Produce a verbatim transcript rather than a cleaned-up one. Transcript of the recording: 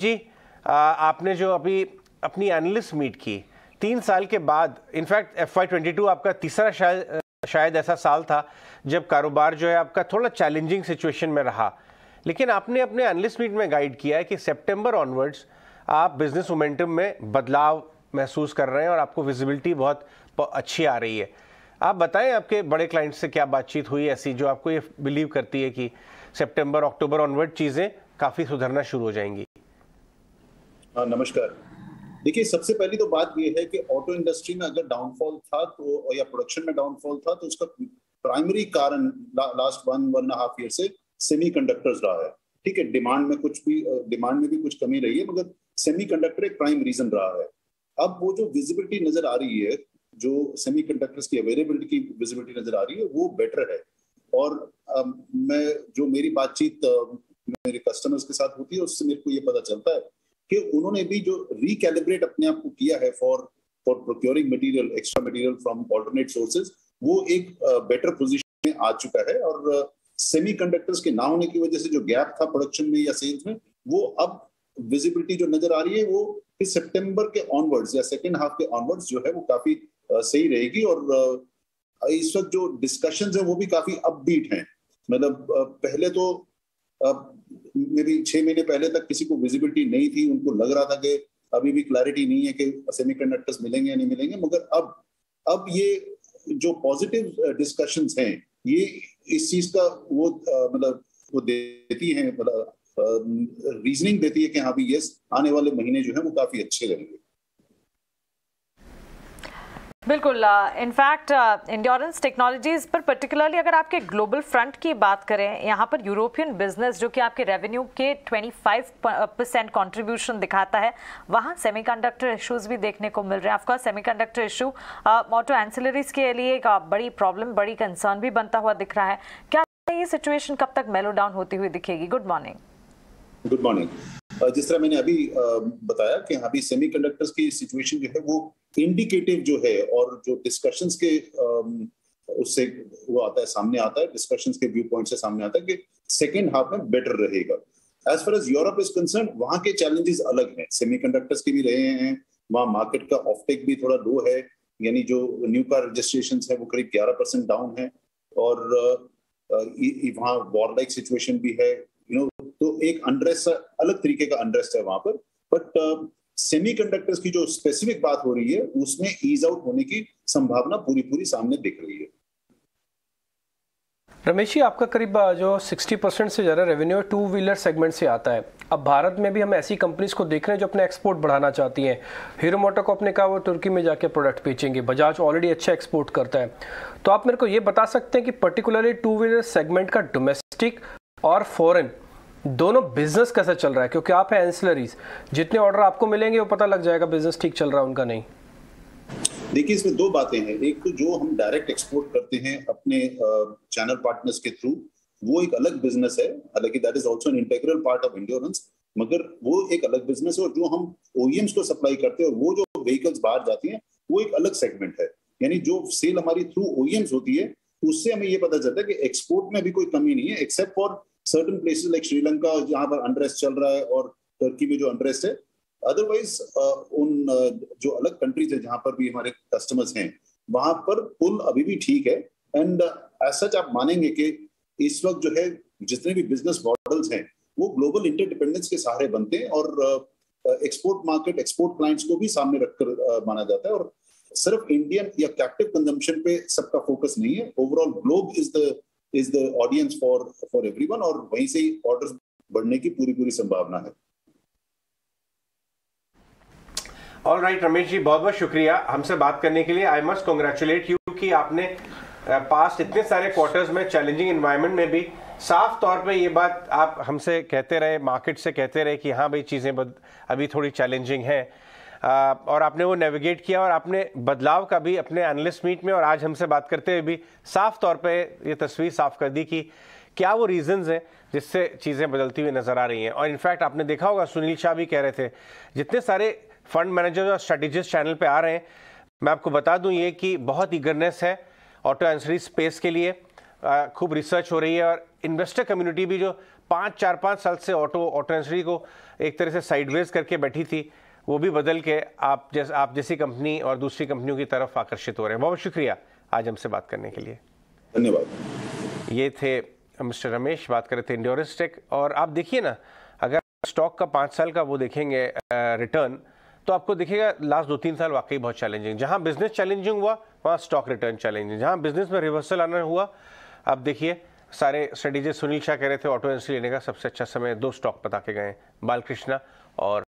जी, आ, आपने जो अभी अपनी एनालिस्ट मीट की तीन साल के बाद, in fact F Y twenty two आपका तीसरा शायद शायद ऐसा साल था जब कारोबार जो है आपका थोड़ा चैलेंजिंग सिचुएशन में रहा, लेकिन आपने अपने एनालिस्ट मीट में गाइड किया है कि सितंबर ऑनवर्ड्स आप बिजनेस मोमेंटम में बदलाव महसूस कर रहे हैं और आपको विजिबिलिटी बहुत अच्छी आ रही है। आप बताएं आपके बड़े क्लाइंट से क्या बातचीत हुई ऐसी जो आपको ये बिलीव करती है कि सितंबर अक्टूबर ऑनवर्ड चीज़ें काफ़ी सुधरना शुरू हो जाएंगी? हाँ, नमस्कार। देखिए, सबसे पहली तो बात यह है कि ऑटो इंडस्ट्री में अगर डाउनफॉल था तो या प्रोडक्शन में डाउनफॉल था तो उसका प्राइमरी कारण ला, last one one half year से सेमीकंडक्टर्स रहा है। ठीक है, डिमांड में कुछ भी डिमांड में भी कुछ कमी रही है, मगर सेमीकंडक्टर एक प्राइम रीजन रहा है। अब वो जो विजिबिलिटी नजर आ रही है, जो सेमीकंडक्टर्स की अवेलेबिलिटी की विजिबिलिटी नजर आ रही है, वो बेटर है। और आ, मैं जो मेरी बातचीत मेरे कस्टमर्स के साथ होती है उससे मेरे को ये पता चलता है कि उन्होंने भी जो रिकैलिब्रेट अपने आप को किया है for for procuring material, extra material from alternate sources, वो एक बेटर पोजीशन में आ चुका है। और सेमीकंडक्टर्स के ना होने की वजह से जो गैप था प्रोडक्शन में या सेल्स में, वो अब विजिबिलिटी जो नजर आ रही है वो कि सितंबर के ऑनवर्ड्स या सेकेंड हाफ के ऑनवर्ड्स जो है वो काफी uh, सही रहेगी। और uh, इस वक्त जो डिस्कशंस हैं वो भी काफी अपबीट हैं। मतलब uh, पहले तो मे बी छह महीने पहले तक किसी को विजिबिलिटी नहीं थी, उनको लग रहा था कि अभी भी क्लैरिटी नहीं है कि सेमीकंडक्टर्स मिलेंगे या नहीं मिलेंगे, मगर अब अब ये जो पॉजिटिव डिस्कशंस हैं ये इस चीज का वो मतलब वो देती है, मतलब रीजनिंग देती है कि हाँ भी यस, आने वाले महीने जो है वो काफी अच्छे रहेंगे। बिल्कुल। इनफैक्ट एंड्योरेंस टेक्नोलॉजीज पर पर्टिकुलरली अगर आपके ग्लोबल फ्रंट की बात करें, यहाँ पर यूरोपियन बिजनेस जो कि आपके रेवेन्यू के पच्चीस परसेंट कंट्रीब्यूशन दिखाता है, वहाँ सेमीकंडक्टर इश्यूज भी देखने को मिल रहे हैं। Of course semiconductor issue auto ancillaries के लिए एक बड़ी प्रॉब्लम, बड़ी कंसर्न भी बनता हुआ दिख रहा है। क्या ये सिचुएशन कब तक मेलो डाउन होती हुई दिखेगी? Good morning. Good morning. जिस तरह मैंने अभी बताया कि अभी सेमीकंडक्टर्स की सिचुएशन जो है वो इंडिकेटिव जो है, और जो डिस्कशंस के उससे वो आता है, सामने आता है, डिस्कशंस के व्यू पॉइंट से सामने आता है कि सेकेंड हाफ में बेटर रहेगा। As far as Europe is concerned, वहां के चैलेंजेस अलग हैं, सेमीकंडक्टर्स के भी रहे हैं, वहां मार्केट का ऑफटेक भी थोड़ा लो है, यानी जो न्यू कार रजिस्ट्रेशन है वो करीब ग्यारह परसेंट डाउन है, और वहाँ वॉर लाइक सिचुएशन भी है, यू नो, तो एक अनरेस्ट, अलग तरीके का अनरेस्ट है वहां पर। बट सेमीकंडक्टर्स की जो स्पेसिफिक बात हो रही है उसमें ईज आउट होने की संभावना पूरी पूरी सामने दिख रही है। रमेश जी, आपका करीब जो साठ परसेंट से ज़्यादा रेवेन्यू टू व्हीलर सेगमेंट से आता है। अब भारत में भी हम ऐसी कंपनीज को देख रहे हैं जो अपने एक्सपोर्ट बढ़ाना चाहती हैं। हीरो मोटर को अपने कहा वो तुर्की में जाके प्रोडक्ट बेचेंगे, बजाज ऑलरेडी अच्छा एक्सपोर्ट करता है। तो आप मेरे को ये बता सकते हैं कि पर्टिकुलरली टू व्हीलर सेगमेंट का डोमेस्टिक और फॉरेन दोनों बिजनेस कैसा चल रहा है? क्योंकि आप है एंसिलरीज, जितने ऑर्डर आपको मिलेंगे वो पता लग जाएगा बिजनेस ठीक चल रहा है उनका नहीं। देखिए, इसमें दो बातें हैं। एक तो जो हम डायरेक्ट एक्सपोर्ट करते हैं अपने चैनल पार्टनर्स के थ्रू, वो एक अलग बिजनेस है, हालांकि that is also an integral part of Endurance, मगर वो एक अलग बिजनेस है। और जो हम ओईएम्स को सप्लाई करते हैं और वो जो व्हीकल्स बाहर जाती हैं वो एक अलग सेगमेंट है। यानी जो सेल हमारी थ्रू ओईएम्स होती है उससे हमें ये पता चलता है कि एक्सपोर्ट में भी कोई कमी नहीं है, except for certain places like Sri Lanka जहां पर अनरेस्ट चल रहा है और टर्की में जो अनरेस्ट है। अदरवाइज उन जो अलग कंट्रीज है जहां पर भी हमारे कस्टमर्स हैं वहां पर पुल अभी भी ठीक है। एंड एज सच आप मानेंगे कि इस वक्त जो है जितने भी बिजनेस मॉडल्स हैं वो ग्लोबल इंटरडिपेंडेंस के सहारे बनते हैं, और एक्सपोर्ट मार्केट, एक्सपोर्ट क्लाइंट्स को भी सामने रखकर माना जाता है। और सिर्फ इंडियन या कैप्टिव कंजम्पशन पे सबका फोकस नहीं है, overall globe is the is the audience for for everyone, और वहीं से ही ऑर्डर्स बढ़ने की पूरी पूरी संभावना है। ऑल राइट रमेश जी, बहुत बहुत शुक्रिया हमसे बात करने के लिए। आई मस्ट कॉन्ग्रेचुलेट यू कि आपने पास्ट इतने सारे क्वार्टर्स में चैलेंजिंग एनवायरनमेंट में भी साफ तौर पे ये बात आप हमसे कहते रहे, मार्केट से कहते रहे कि हाँ भाई चीज़ें अभी थोड़ी चैलेंजिंग हैं, और आपने वो नेविगेट किया और आपने बदलाव का भी अपने एनालिस्ट मीट में और आज हमसे बात करते हुए भी साफ तौर पे ये तस्वीर साफ कर दी कि क्या वो रीजंस हैं जिससे चीज़ें बदलती हुई नज़र आ रही हैं। और इनफैक्ट आपने देखा होगा, सुनील शाह भी कह रहे थे, जितने सारे फंड मैनेजर्स और स्ट्रेटेजिस्ट चैनल पे आ रहे हैं, मैं आपको बता दूं ये कि बहुत ईगरनेस है ऑटो एंसिलरी स्पेस के लिए, खूब रिसर्च हो रही है, और इन्वेस्टर कम्युनिटी भी जो पाँच चार पाँच साल से ऑटो ऑटो एंसिलरी को एक तरह से साइडवेज करके बैठी थी, वो भी बदल के आप जैसे आप जैसी कंपनी और दूसरी कंपनियों की तरफ आकर्षित हो रहे हैं। बहुत शुक्रिया आज हमसे बात करने के लिए। धन्यवाद। ये थे मिस्टर रमेश, बात कर रहे थे एंड्योरेंस टेक। और आप देखिए ना, अगर स्टॉक का पाँच साल का वो देखेंगे रिटर्न, तो आपको दिखेगा लास्ट दो तीन साल वाकई बहुत चैलेंजिंग। जहां बिजनेस चैलेंजिंग हुआ वहां स्टॉक रिटर्न चैलेंजिंग। जहां बिजनेस में रिवर्सल आना हुआ, अब देखिए सारे स्ट्रेटेजिस्ट सुनील शाह कह रहे थे ऑटो इंडस्ट्री लेने का सबसे अच्छा समय, दो स्टॉक बता के गए, बालकृष्णा और